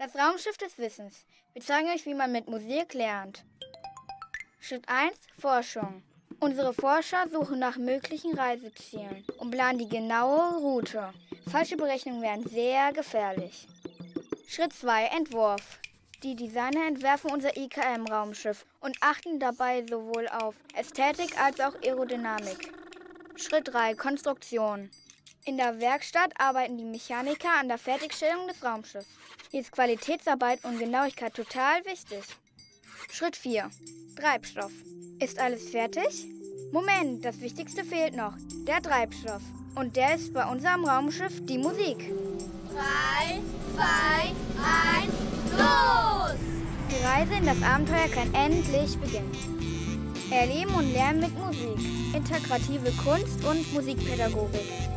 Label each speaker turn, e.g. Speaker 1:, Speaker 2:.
Speaker 1: Das Raumschiff des Wissens. Wir zeigen euch, wie man mit Musik lernt. Schritt 1. Forschung. Unsere Forscher suchen nach möglichen Reisezielen und planen die genaue Route. Falsche Berechnungen wären sehr gefährlich. Schritt 2. Entwurf. Die Designer entwerfen unser IKM-Raumschiff und achten dabei sowohl auf Ästhetik als auch Aerodynamik. Schritt 3. Konstruktion. In der Werkstatt arbeiten die Mechaniker an der Fertigstellung des Raumschiffs. Hier ist Qualitätsarbeit und Genauigkeit total wichtig. Schritt 4. Treibstoff. Ist alles fertig? Moment, das Wichtigste fehlt noch. Der Treibstoff. Und der ist bei unserem Raumschiff die Musik.
Speaker 2: 3, 2, 1, los!
Speaker 1: Die Reise in das Abenteuer kann endlich beginnen. Erleben und lernen mit Musik. Integrative Kunst und Musikpädagogik.